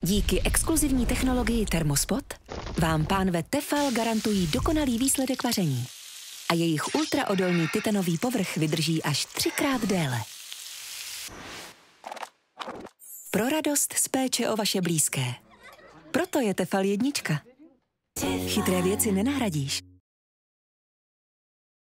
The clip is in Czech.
Díky exkluzivní technologii Thermospot vám pánve Tefal garantují dokonalý výsledek vaření. A jejich ultraodolný titanový povrch vydrží až 3krát déle. Pro radost z péče o vaše blízké. Proto je Tefal jednička. Chytré věci nenahradíš.